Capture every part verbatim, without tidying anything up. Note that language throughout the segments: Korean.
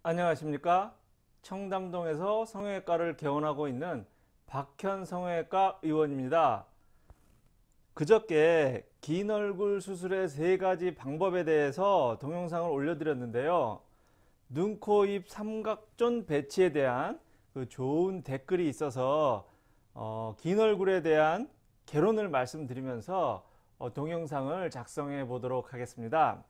안녕하십니까? 청담동에서 성형외과를 개원하고 있는 박현 성형외과 의원입니다. 그저께 긴 얼굴 수술의 세 가지 방법에 대해서 동영상을 올려드렸는데요. 눈, 코, 입 삼각존 배치에 대한 그 좋은 댓글이 있어서 어, 긴 얼굴에 대한 개론을 말씀드리면서 어, 동영상을 작성해 보도록 하겠습니다.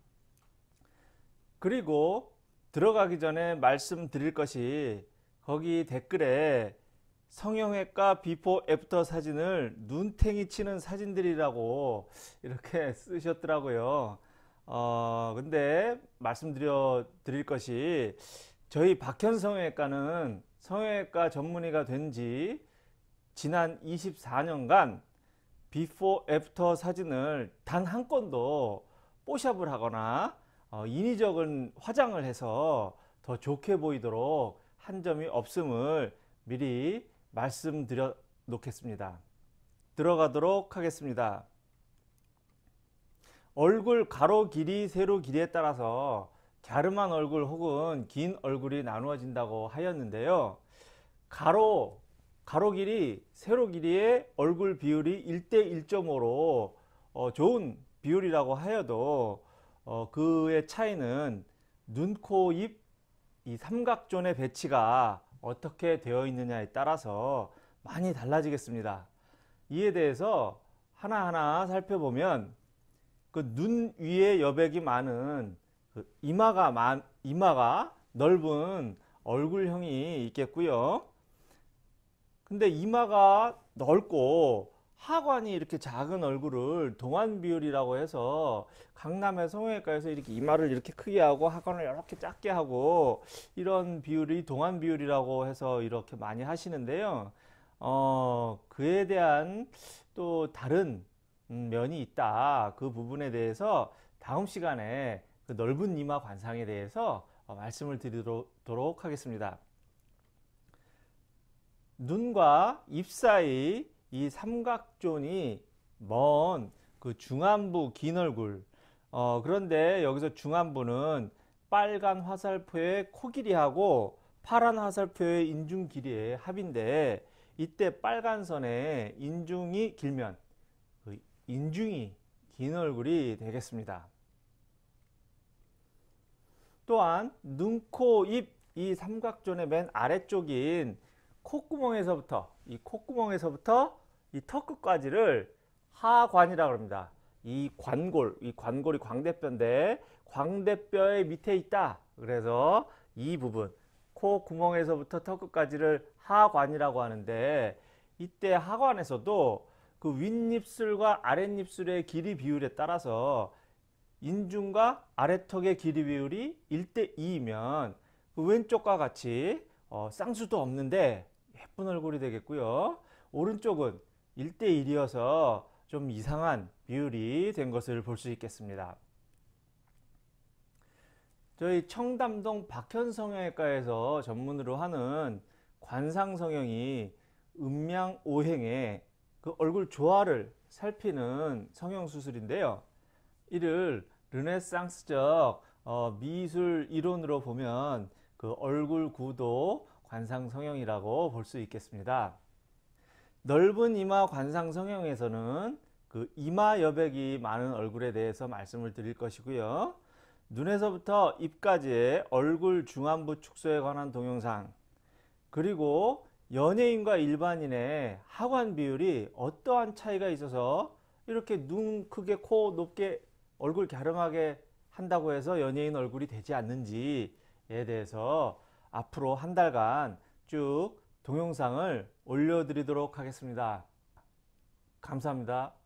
그리고 들어가기 전에 말씀드릴 것이, 거기 댓글에 성형외과 비포 애프터 사진을 눈탱이 치는 사진들이라고 이렇게 쓰셨더라고요. 어 근데 말씀드려 드릴 것이, 저희 박현 성형외과는 성형외과 전문의가 된 지 지난 이십사 년간 비포 애프터 사진을 단 한 건도 뽀샵을 하거나 어, 인위적인 화장을 해서 더 좋게 보이도록 한 점이 없음을 미리 말씀드려 놓겠습니다. 들어가도록 하겠습니다. 얼굴 가로 길이, 세로 길이에 따라서 갸름한 얼굴 혹은 긴 얼굴이 나누어진다고 하였는데요. 가로, 가로 길이, 세로 길이의 얼굴 비율이 일 대 일 점 오로 어, 좋은 비율이라고 하여도 어, 그의 차이는 눈, 코, 입 이 삼각존의 배치가 어떻게 되어 있느냐에 따라서 많이 달라지겠습니다. 이에 대해서 하나하나 살펴보면, 그 눈 위에 여백이 많은 그 이마가 많, 이마가 넓은 얼굴형이 있겠고요. 근데 이마가 넓고 하관이 이렇게 작은 얼굴을 동안 비율이라고 해서, 강남의 성형외과에서 이렇게 이마를 이렇게 크게 하고 하관을 이렇게 작게 하고, 이런 비율이 동안 비율이라고 해서 이렇게 많이 하시는데요. 어, 그에 대한 또 다른 음, 면이 있다. 그 부분에 대해서 다음 시간에 그 넓은 이마 관상에 대해서 어, 말씀을 드리도록 하겠습니다. 눈과 입 사이 이 삼각존이 먼 그 중안부 긴 얼굴, 어, 그런데 여기서 중안부는 빨간 화살표의 코 길이하고 파란 화살표의 인중 길이의 합인데, 이때 빨간 선에 인중이 길면 그 인중이 긴 얼굴이 되겠습니다. 또한 눈, 코, 입 이 삼각존의 맨 아래쪽인 콧구멍에서부터 이 콧구멍에서부터 이 턱끝까지를 하관이라고 합니다. 이 관골, 이 관골이 광대뼈인데 광대뼈의 밑에 있다. 그래서 이 부분 코 구멍에서부터 턱끝까지를 하관이라고 하는데, 이때 하관에서도 그 윗입술과 아랫입술의 길이 비율에 따라서 인중과 아래턱의 길이 비율이 일 대 이이면 그 왼쪽과 같이 어, 쌍수도 없는데 예쁜 얼굴이 되겠고요. 오른쪽은 일 대 일이어서 좀 이상한 비율이 된 것을 볼 수 있겠습니다. 저희 청담동 박현 성형외과에서 전문으로 하는 관상 성형이 음양오행의 그 얼굴 조화를 살피는 성형 수술인데요. 이를 르네상스적 어, 미술 이론으로 보면 그 얼굴 구도 관상 성형이라고 볼 수 있겠습니다. 넓은 이마 관상 성형에서는 그 이마 여백이 많은 얼굴에 대해서 말씀을 드릴 것이고요. 눈에서부터 입까지의 얼굴 중안부 축소에 관한 동영상, 그리고 연예인과 일반인의 하관 비율이 어떠한 차이가 있어서 이렇게 눈 크게, 코 높게, 얼굴 갸름하게 한다고 해서 연예인 얼굴이 되지 않는지에 대해서 앞으로 한 달간 쭉 동영상을 올려드리도록 하겠습니다. 감사합니다.